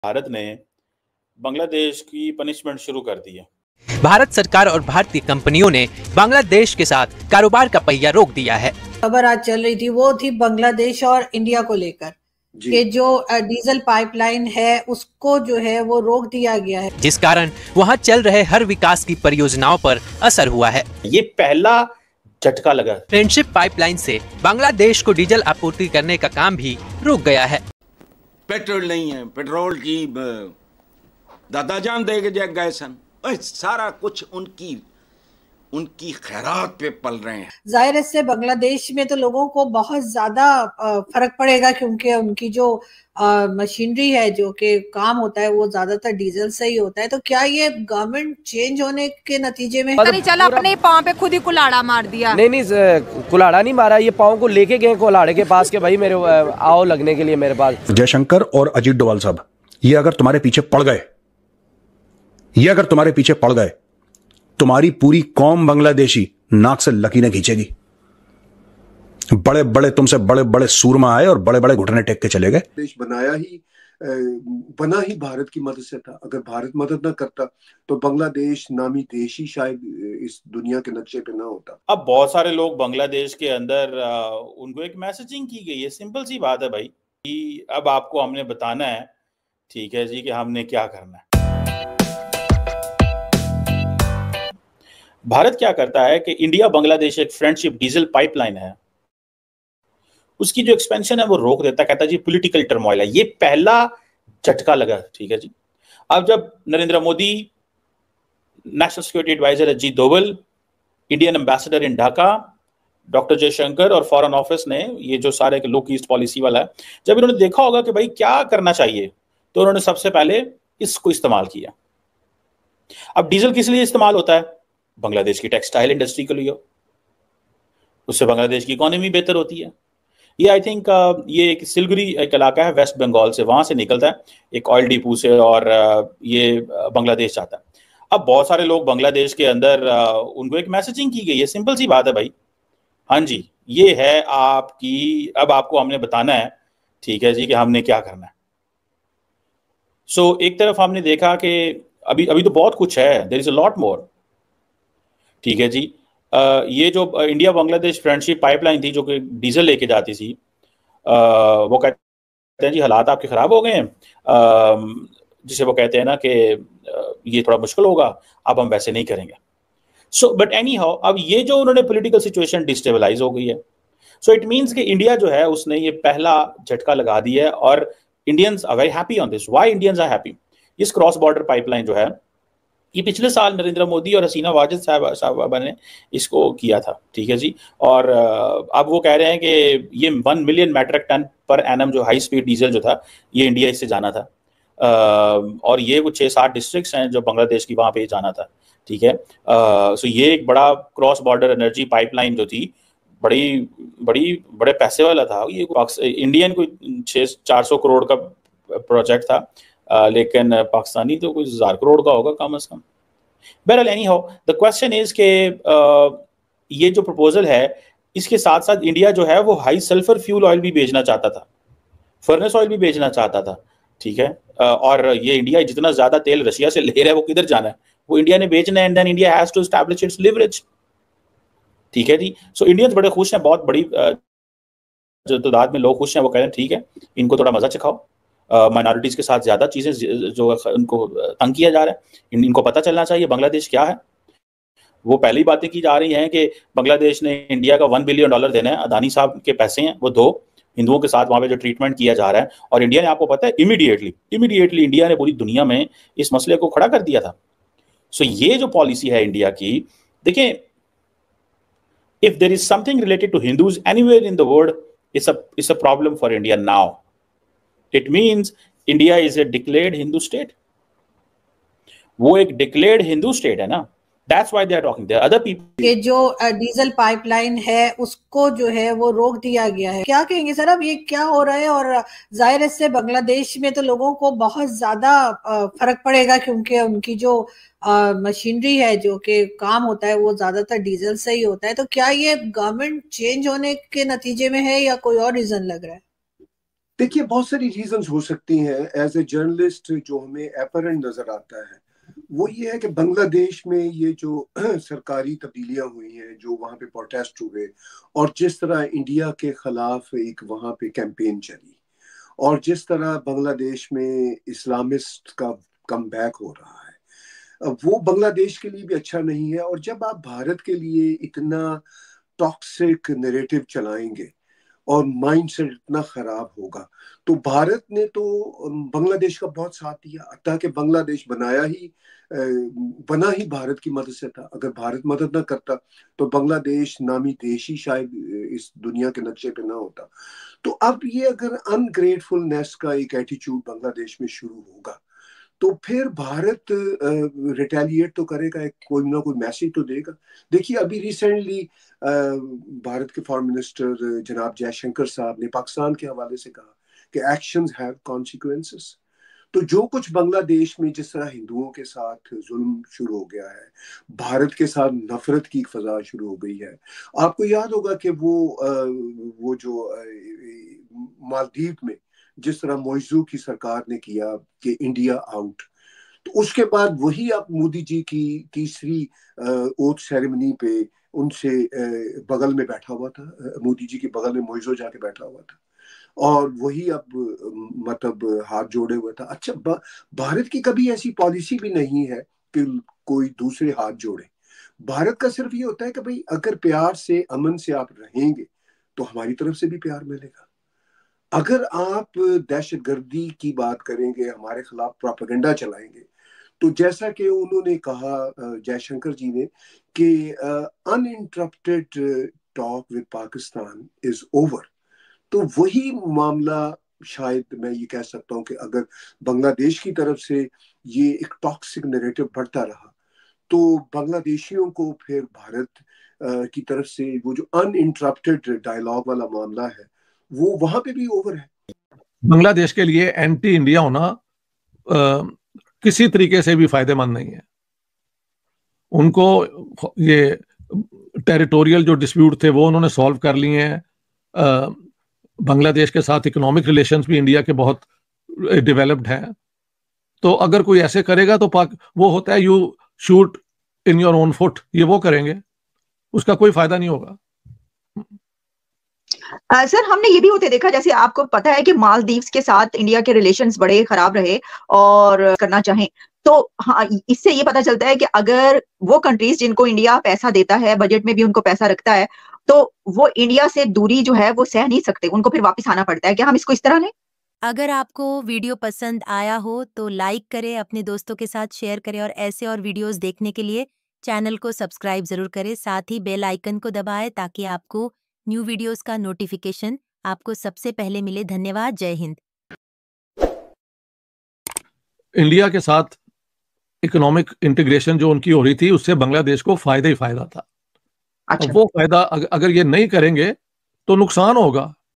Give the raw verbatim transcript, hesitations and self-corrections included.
भारत ने बांग्लादेश की पनिशमेंट शुरू कर दी है। भारत सरकार और भारतीय कंपनियों ने बांग्लादेश के साथ कारोबार का पहिया रोक दिया है। खबर आज चल रही थी वो थी बांग्लादेश और इंडिया को लेकर कि जो डीजल पाइपलाइन है उसको जो है वो रोक दिया गया है, जिस कारण वहां चल रहे हर विकास की परियोजनाओं पर असर हुआ है। ये पहला झटका लगा। फ्रेंडशिप पाइपलाइन से बांग्लादेश को डीजल आपूर्ति करने का काम भी रुक गया है। पेट्रोल नहीं है, पेट्रोल की दादाजान दे गए सन, सारा कुछ उनकी उनकी खैरात पे पल रहे हैं। जाहिर है इससे बांग्लादेश में तो लोगों को बहुत ज्यादा फर्क पड़ेगा, क्योंकि उनकी जो मशीनरी है जो कि काम होता है वो ज्यादातर डीजल से ही होता है। तो क्या ये गवर्नमेंट चेंज होने के नतीजे में नहीं चला, अपने पाँव पे खुद ही कुल्हाड़ा मार दिया? नहीं नहीं कुल्हाड़ा नहीं मारा, ये पाँव को लेके गए कुल्हाड़े के पास के भाई मेरे आओ लगने के लिए मेरे पास। जयशंकर और अजीत डोभाल साहब, ये अगर तुम्हारे पीछे पड़ गए ये अगर तुम्हारे पीछे पड़ गए तुम्हारी पूरी कौम बांग्लादेशी नाक से लकीरें खींचेगी। बड़े बड़े तुमसे बड़े बड़े सूरमा आए और बड़े बड़े घुटने टेक के चले गए। देश बनाया ही बना ही भारत की मदद से था। अगर भारत मदद ना करता तो बांग्लादेश नामी देश ही शायद इस दुनिया के नक्शे पे ना होता। अब बहुत सारे लोग बांग्लादेश के अंदर उनको एक मैसेजिंग की गई है। सिंपल सी बात है भाई कि अब आपको हमने बताना है, ठीक है जी, कि हमने क्या करना है। भारत क्या करता है कि इंडिया बांग्लादेश एक फ्रेंडशिप डीजल पाइपलाइन है, उसकी जो एक्सपेंशन है वो रोक देता, कहता है जी पॉलिटिकल टर्मोइल है। ये पहला झटका लगा, ठीक है जी। अब जब Narendra Modi, national security adviser Ajit Doval, Indian ambassador in Dhaka doctor Jaishankar और फॉरेन ऑफिस ने ये जो सारे लुक ईस्ट पॉलिसी वाला है, जब इन्होंने देखा होगा कि भाई क्या करना चाहिए, तो उन्होंने सबसे पहले इसको इस्तेमाल किया। अब डीजल किस लिए इस्तेमाल होता है? बांग्लादेश की टेक्सटाइल इंडस्ट्री के लिए, उससे बांग्लादेश की इकोनॉमी बेहतर होती है। ये आई थिंक uh, ये एक सिलगुरी एक इलाका है वेस्ट बंगाल से, वहां से निकलता है एक ऑयल डिपो से, और uh, ये बांग्लादेश जाता है। अब बहुत सारे लोग बांग्लादेश के अंदर uh, उनको एक मैसेजिंग की गई है। सिंपल सी बात है भाई, हाँ जी ये है आपकी, अब आपको हमने बताना है, ठीक है जी, कि हमने क्या करना है। सो so, एक तरफ हमने देखा कि अभी अभी तो बहुत कुछ है, there is a lot more, ठीक है जी। Uh, ये जो इंडिया बांग्लादेश फ्रेंडशिप पाइपलाइन थी जो कि डीजल लेके जाती थी, uh, वो कहते हैं जी हालात आपके ख़राब हो गए हैं, uh, जिसे वो कहते हैं ना कि uh, ये थोड़ा मुश्किल होगा, अब हम वैसे नहीं करेंगे। सो बट एनी हाउ, अब ये जो उन्होंने पॉलिटिकल सिचुएशन डिस्टेबलाइज हो गई है। सो इट मीन्स कि इंडिया जो है उसने ये पहला झटका लगा दिया है, और Indians are very happy on this. Why Indians are happy? इस क्रॉस बॉर्डर पाइपलाइन जो है, ये पिछले साल नरेंद्र मोदी और हसीना वाजिद साहब साहबा ने इसको किया था, ठीक है जी। और अब वो कह रहे हैं कि ये one million metric tonne per annum जो हाई स्पीड डीजल जो था, ये इंडिया इससे जाना था, और ये कुछ छः सात डिस्ट्रिक्ट्स हैं जो बांग्लादेश की, वहाँ पे जाना था, ठीक है। सो ये एक बड़ा क्रॉस बॉर्डर एनर्जी पाइपलाइन जो थी, बड़ी बड़ी बड़े पैसे वाला था। ये इंडियन कोई छः चार सौ करोड़ का प्रोजेक्ट था, Uh, लेकिन पाकिस्तानी तो कुछ हजार करोड़ का होगा कम से कम। बहरहाल anyhow the question is के ये जो प्रपोजल है, इसके साथ साथ इंडिया जो है वो हाई सल्फर फ्यूल ऑयल भी बेचना चाहता था, फर्नेस ऑयल भी बेचना चाहता था, ठीक है। uh, और ये इंडिया जितना ज्यादा तेल रशिया से ले रहा है वो किधर जाना है, वो इंडिया ने बेचना है, and then India has to establish its leverage, ठीक है जी। सो इंडियंस बड़े खुश हैं, बहुत बड़ी uh, जो तादाद में लोग खुश हैं, वो कह रहे हैं ठीक है इनको थोड़ा मजा चखाओ, माइनॉरिटीज़ uh, के साथ ज़्यादा चीज़ें जो उनको तंग किया जा रहा है, इन, इनको पता चलना चाहिए बांग्लादेश क्या है। वो पहली बातें की जा रही हैं कि बांग्लादेश ने इंडिया का वन बिलियन डॉलर देना है, अदानी साहब के पैसे हैं वो दो, हिंदुओं के साथ वहाँ पे जो ट्रीटमेंट किया जा रहा है, और इंडिया ने, आपको पता है, इमीडिएटली इमीडिएटली इंडिया ने पूरी दुनिया में इस मसले को खड़ा कर दिया था। सो so, ये जो पॉलिसी है इंडिया की, देखें, if there is something related to Hindus anywhere in the world, it's a it's a problem for India now. It means India is a declared Hindu state. वो एक declared Hindu state है ना, that's why they are talking. There are other people. ये जो diesel pipeline है उसको जो है वो रोक दिया गया है। क्या कहेंगे सर, अब ये क्या हो रहा है? और जाहिर है इससे बांग्लादेश में तो लोगों को बहुत ज्यादा फर्क पड़ेगा, क्योंकि उनकी जो मशीनरी है जो कि काम होता है वो ज्यादातर डीजल से ही होता है। तो क्या ये गवर्नमेंट चेंज होने के नतीजे में है या कोई और रीजन लग रहा है? देखिए बहुत सारी रीजंस हो सकती हैं। एज ए जर्नलिस्ट जो हमें एपरेंट नजर आता है वो ये है कि बांग्लादेश में ये जो सरकारी तब्दीलियां हुई हैं, जो वहाँ पे प्रोटेस्ट हुए और जिस तरह इंडिया के खिलाफ एक वहाँ पे कैंपेन चली और जिस तरह बांग्लादेश में इस्लामिस्ट का कम बैक हो रहा है, वो बांग्लादेश के लिए भी अच्छा नहीं है। और जब आप भारत के लिए इतना टॉक्सिक नैरेटिव चलाएंगे और माइंडसेट इतना खराब होगा, तो भारत ने तो बांग्लादेश का बहुत साथ दिया। अतः कि बांग्लादेश बनाया ही बना ही भारत की मदद से था। अगर भारत मदद ना करता तो बांग्लादेश नामी देश ही शायद इस दुनिया के नक्शे पे ना होता। तो अब ये अगर अनग्रेटफुलनेस का एक एटीट्यूड बांग्लादेश में शुरू होगा तो फिर भारत रिटेलिएट तो करेगा, एक कोई ना कोई मैसेज तो देगा। देखिए अभी रिसेंटली भारत के फॉरेन मिनिस्टर जनाब जयशंकर साहब ने पाकिस्तान के हवाले से कहा कि एक्शंस हैव कॉन्सिक्वेंसेस। तो जो कुछ बांग्लादेश में जिस तरह हिंदुओं के साथ जुल्म शुरू हो गया है, भारत के साथ नफरत की फजा शुरू हो गई है। आपको याद होगा कि वो वो जो मालदीव में जिस तरह मौजू की सरकार ने किया कि इंडिया आउट, तो उसके बाद वही आप मोदी जी की तीसरी ओथ सेरेमनी पे उनसे बगल में बैठा हुआ था, मोदी जी के बगल में मौजू जाके बैठा हुआ था और वही अब मतलब हाथ जोड़े हुए था। अच्छा, भारत की कभी ऐसी पॉलिसी भी नहीं है कि कोई दूसरे हाथ जोड़े। भारत का सिर्फ ये होता है कि भाई अगर प्यार से अमन से आप रहेंगे तो हमारी तरफ से भी प्यार मिलेगा। अगर आप दहशतगर्दी की बात करेंगे, हमारे खिलाफ प्रोपेगेंडा चलाएंगे, तो जैसा कि उन्होंने कहा जयशंकर जी ने कि uninterrupted talk with Pakistan is over, तो वही मामला शायद मैं ये कह सकता हूँ कि अगर बांग्लादेश की तरफ से ये एक टॉक्सिक नैरेटिव बढ़ता रहा तो बांग्लादेशियों को फिर भारत की तरफ से वो जो अनइंटरप्टेड डायलॉग वाला मामला है वो वहां पे भी ओवर है। बांग्लादेश के लिए एंटी इंडिया होना आ, किसी तरीके से भी फायदेमंद नहीं है। उनको ये टेरिटोरियल जो डिस्प्यूट थे वो उन्होंने सॉल्व कर लिए हैं। बांग्लादेश के साथ इकोनॉमिक रिलेशंस भी इंडिया के बहुत डेवलप्ड हैं। तो अगर कोई ऐसे करेगा तो पाक वो होता है you shoot in your own foot, ये वो करेंगे, उसका कोई फायदा नहीं होगा। Uh, सर हमने ये भी होते देखा, जैसे आपको पता है कि मालदीव्स के साथ इंडिया के रिलेशंस बड़े खराब रहे और करना चाहें तो हाँ, इससे ये पता चलता है कि अगर वो कंट्रीज जिनको इंडिया पैसा देता है, बजट में भी उनको पैसा रखता है, तो वो इंडिया से दूरी जो है वो सह नहीं सकते, उनको फिर वापस आना पड़ता है। क्या हम इसको इस तरह लें? अगर आपको वीडियो पसंद आया हो तो लाइक करें, अपने दोस्तों के साथ शेयर करें और ऐसे और वीडियोस देखने के लिए चैनल को सब्सक्राइब जरूर करें। साथ ही बेल आइकन को दबाएं ताकि आपको न्यू वीडियोस का नोटिफिकेशन आपको सबसे पहले मिले। धन्यवाद। जय हिंद। इंडिया के साथ इकोनॉमिक इंटीग्रेशन जो उनकी हो रही थी उससे बांग्लादेश को फायदा ही फायदा था। अच्छा। वो फायदा अगर ये नहीं करेंगे तो नुकसान होगा।